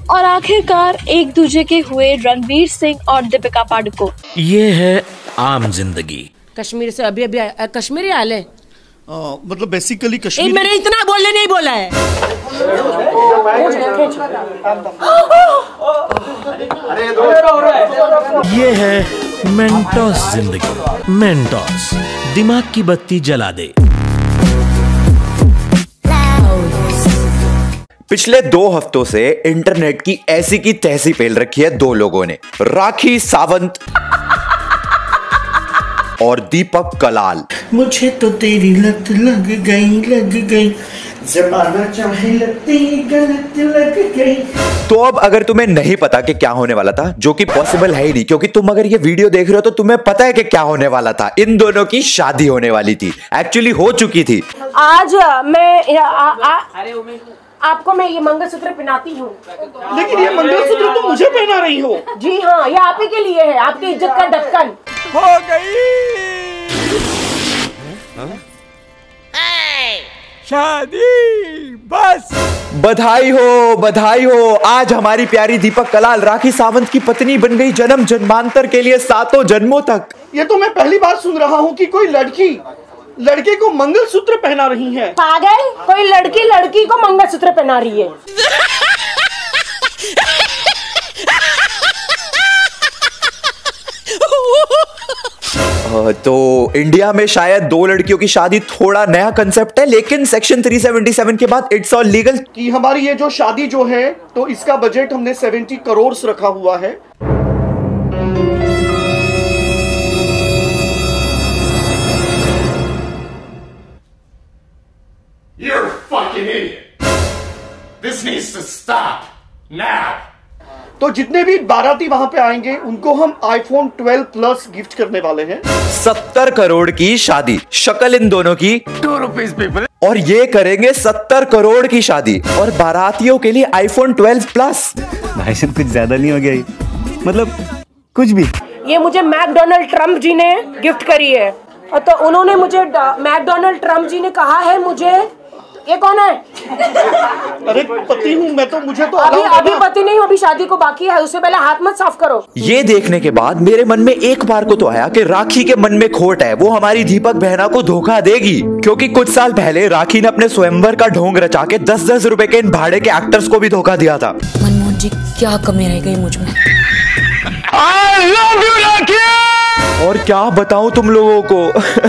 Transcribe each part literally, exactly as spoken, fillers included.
और आखिरकार एक दूसरे के हुए रणवीर सिंह और दीपिका पादुकोण। ये है आम जिंदगी। कश्मीर से अभी अभी कश्मीरी आले आ, मतलब बेसिकली कश्मीर। मैंने इतना बोलने नहीं बोला है। ये है मेंटोस जिंदगी। मेंटोस दिमाग की बत्ती जला दे। पिछले दो हफ्तों से इंटरनेट की ऐसी की तैसी फैल रखी है दो लोगों ने, राखी सावंत और दीपक कलाल। मुझे तो तेरी लत लग गई लग गई, जमाना चाहे लगती गलत लग गई। तो अब अगर तुम्हें नहीं पता कि क्या होने वाला था, जो कि पॉसिबल है ही नहीं, क्योंकि तुम अगर ये वीडियो देख रहे हो तो तुम्हें पता है कि क्या होने वाला था। इन दोनों की शादी होने वाली थी, एक्चुअली हो चुकी थी। आज मैं आ, आ, आ, आपको मैं ये मंगलसूत्र पहनाती हूँ। लेकिन ये मंगलसूत्र तो मुझे पहना रही हो। जी हाँ, ये आप ही के लिए है, आपकी इज्जत का ढक्कन। हो गई शादी बस। बधाई हो, बधाई हो। आज हमारी प्यारी दीपक कलाल राखी सावंत की पत्नी बन गई, जन्म जन्मांतर के लिए सातों जन्मों तक। ये तो मैं पहली बार सुन रहा हूँ कि कोई लड़की लड़के को मंगलसूत्र पहना रही है। पागल, कोई लड़की लड़की को मंगलसूत्र पहना रही है। तो इंडिया में शायद दो लड़कियों की शादी थोड़ा नया कंसेप्ट है, लेकिन सेक्शन तीन सौ सतहत्तर के बाद इट्स ऑल लीगल। कि हमारी ये जो शादी जो है, तो इसका बजट हमने सत्तर करोड़ रखा हुआ है। You're a fucking idiot. This needs to stop now. तो जितने भी बाराती वहां पे आएंगे उनको हम आईफोन ट्वेल्व प्लस गिफ्ट करने वाले हैं। सत्तर करोड़ की शादी, शक्ल इन दोनों की Two rupees, people. और ये करेंगे सत्तर करोड़ की शादी, और बारातियों के लिए आईफोन ट्वेल्व प्लस। भाई साहब कुछ ज्यादा नहीं हो गया ये? मतलब कुछ भी। ये मुझे मैकडोनल्ड ट्रम्प जी ने गिफ्ट करी है, और तो उन्होंने मुझे मैकडोनल्ड ट्रम्प जी ने कहा है मुझे। ये कौन है? अरे पति हूँ मैं तो, मुझे तो अभी अभी पति नहीं हूँ, अभी शादी को बाकी है, उससे पहले हाथ मत साफ करो। ये देखने के बाद मेरे मन में एक बार को तो आया कि राखी के मन में खोट है, वो हमारी दीपक बहना को धोखा देगी। क्योंकि कुछ साल पहले राखी ने अपने स्वयंवर का ढोंग रचा के दस दस रुपए के इन भाड़े के एक्टर्स को भी धोखा दिया था। मनमोहन जी, क्या कमी रह गई मुझ में? I love you, राखी! और क्या बताऊं तुम लोगों को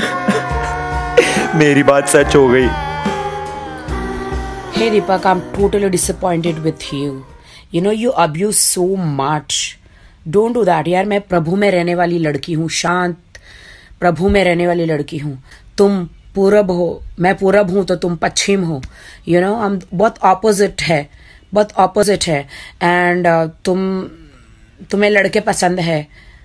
मेरी बात सच हो गई। Hey Deepak, I'm totally disappointed with you. You know you abuse so much. Don't do that यार। मैं प्रभु में रहने वाली लड़की हूँ, शांत प्रभु में रहने वाली लड़की हूँ। तुम पूरब हो, मैं पूरब हूँ, तो तुम पश्चिम हो। You know हम बहुत ऑपोजिट है, बहुत ऑपोजिट है। एंड uh, तुम तुम्हें लड़के पसंद है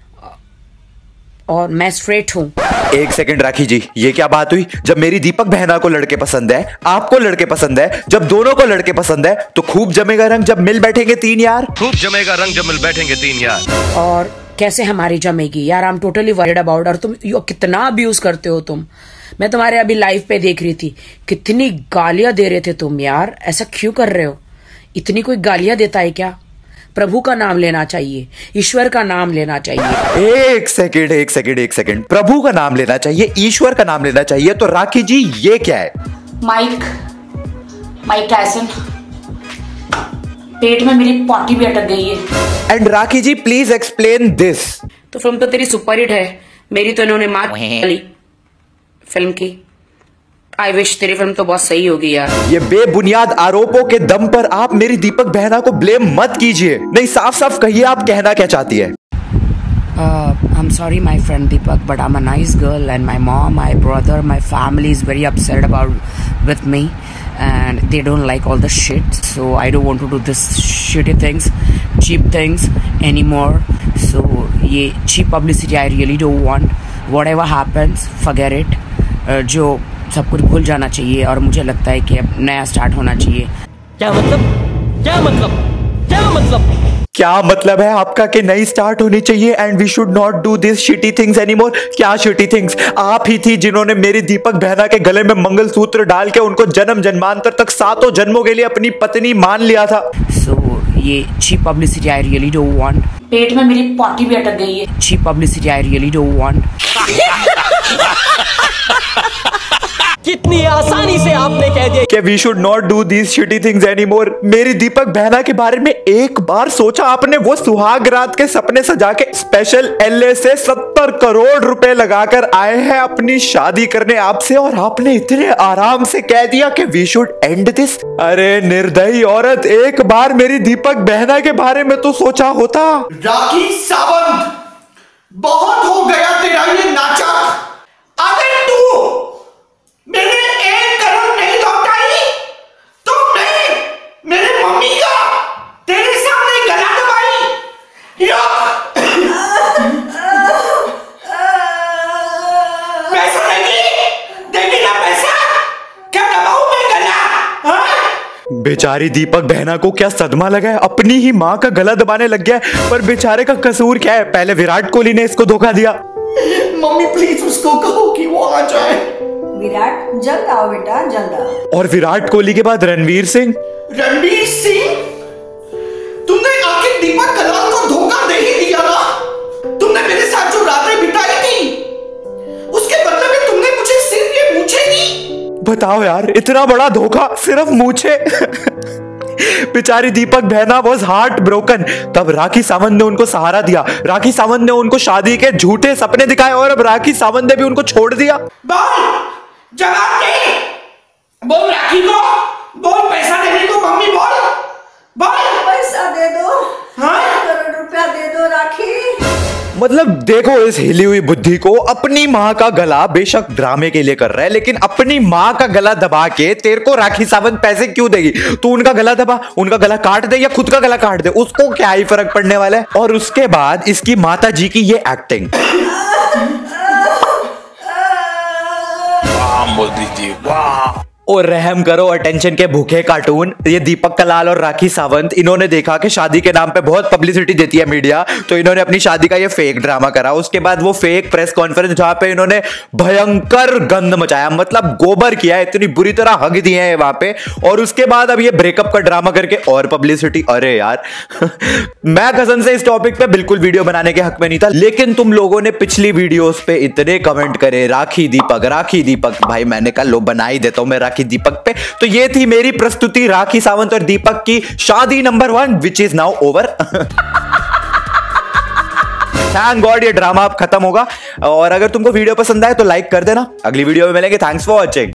और मैं स्ट्रेट हूँ। एक सेकंड राखी जी, ये क्या बात हुई? जब मेरी दीपक बहना को लड़के पसंद है, आपको लड़के पसंद है, जब दोनों को लड़के पसंद है, तो खूब जमेगा रंग जब मिल बैठेंगे तीन यार। खूब जमेगा रंग जब मिल बैठेंगे तीन यार। और कैसे हमारी जमेगी यार? I am totally worried about. और तुम यो कितना अब्यूज करते हो तुम। मैं तुम्हारे अभी लाइव पे देख रही थी, कितनी गालियां दे रहे थे तुम यार। ऐसा क्यों कर रहे हो? इतनी कोई गालियां देता है क्या? प्रभु का नाम लेना चाहिए, ईश्वर का नाम लेना चाहिए। एक सेकंड एक सेकंड एक सेकंड प्रभु का नाम लेना चाहिए, ईश्वर का नाम लेना चाहिए, तो राखी जी ये क्या है? माइक माइक टायसन, पेट में मेरी पॉटी भी अटक गई है। And Rakhi ji please explain this. तो फिल्म तो तेरी सुपरहिट है, मेरी तो इन्होंने मार ली फिल्म की। आई विश तेरी फिल्म तो बहुत सही होगी यार। ये बेबुनियाद आरोपों के दम पर आप मेरी दीपक बहना को ब्लेम मत कीजिए। नहीं, साफ साफ कहिए आप कहना क्या चाहती है। I am sorry my friend Deepak, but I am a nice girl and my mom, my brother, my family is very upset about with me and they don't like all the shit, so I don't want to do this shitty things, cheap things anymore. So ये cheap publicity I really don't want. Whatever happens, forget it. uh, जो सब कुछ भूल जाना चाहिए, और मुझे लगता है कि अब नया स्टार्ट होना चाहिए। क्या मतलब? क्या मतलब? क्या मतलब? क्या मतलब है आपका कि नई स्टार्ट होनी चाहिए and we should not do this shitty things anymore? क्या शिटी थिंग्स? आप ही थी जिन्होंने मेरी दीपक बहना के गले में मंगलसूत्र डाल के उनको जन्म जन्मांतर तक सातों जन्मों के लिए अपनी पत्नी मान लिया था। सो so, ये cheap publicity I really don't want. पेट में मेरी पॉटी भी अटक गई है। Cheap publicity I really don't want. कितनी आसानी से आपने कह दिया कि we should not do these shitty things anymore. मेरी दीपक बहना के बारे में एक बार सोचा आपने? वो सुहाग रात के सपने सजा के स्पेशल एलए से सत्तर करोड़ रुपए लगाकर आए हैं अपनी शादी करने आपसे, और आपने इतने आराम से कह दिया कि वी शुड एंड दिस। अरे निर्दयी औरत, एक बार मेरी दीपक बहना के बारे में तो सोचा होता। राखी सावंत, बहुत हो गया तेरा ये नाटक। अगर तू मैंने एक करोड़ नहीं लौटाई तो मैं मेरे मम्मी का तेरे सामने गला दबाई। पैसा देगी, देगी ना पैसा? क्या दबाऊं मैं गला? हाँ? बेचारी दीपक बहना को क्या सदमा लगा है, अपनी ही माँ का गला दबाने लग गया है। पर बेचारे का कसूर क्या है? पहले विराट कोहली ने इसको धोखा दिया। मम्मी प्लीज उसको कहो कि वो आ जाए। विराट जल्द आओ बेटा, जल्द आओ। और विराट कोहली के बाद रणवीर सिंह। रणवीर सिंह, तुमने आखिर दीपक कलाल को धोखा दे ही दिया ना। तुमने मेरे साथ जो रातें बिताई थी उसके बदले में तुमने मुझे सिर्फ ये मूछें दी। बताओ यार, इतना बड़ा धोखा सिर्फ मूछे। बेचारी दीपक बहना वॉज हार्ट ब्रोकन। तब राखी सावंत ने उनको सहारा दिया, राखी सावंत ने उनको शादी के झूठे सपने दिखाए, और अब राखी सावंत ने भी उनको छोड़ दिया। बोल, जवाब दे, बोल राखी को, बोल पैसा देने को। मम्मी बोल, बोल पैसा दे दो। हाँ? करोड़ रुपया दे दो राखी। मतलब देखो इस हिली हुई बुद्धि को, अपनी माँ का गला बेशक ड्रामे के लिए कर रहा है, लेकिन अपनी माँ का गला दबा के तेरे को राखी सावंत पैसे क्यों देगी? तू उनका गला दबा, उनका गला काट दे या खुद का गला काट दे, उसको क्या ही फर्क पड़ने वाला है। और उसके बाद इसकी माता जी की ये एक्टिंग। बोल दीजिए वाह। और रहम करो अटेंशन के भूखे कार्टून। ये दीपक कलाल और राखी सावंत, इन्होंने देखा कि शादी के नाम पे बहुत पब्लिसिटी देती है मीडिया, तो इन्होंने अपनी शादी का ये फेक ड्रामा करा। उसके बाद वो फेक प्रेस कॉन्फ्रेंस जहां पे इन्होंने भयंकर गंद मचाया, मतलब गोबर किया, इतनी बुरी तरह हग दिए हैं वहां पे। और उसके बाद अब ये ब्रेकअप का ड्रामा करके और पब्लिसिटी। अरे यार मैं कसम से इस टॉपिक पे बिल्कुल वीडियो बनाने के हक में नहीं था, लेकिन तुम लोगों ने पिछली वीडियोस पे इतने कमेंट करे राखी दीपक राखी दीपक, भाई मैंने कहा लो बना ही देता हूं मैं दीपक पे। तो ये थी मेरी प्रस्तुति राखी सावंत और दीपक की शादी number one, which is now over. Thank God ये ड्रामा अब खत्म होगा। और अगर तुमको वीडियो पसंद आए तो लाइक कर देना। अगली वीडियो में मिलेंगे। Thanks for watching.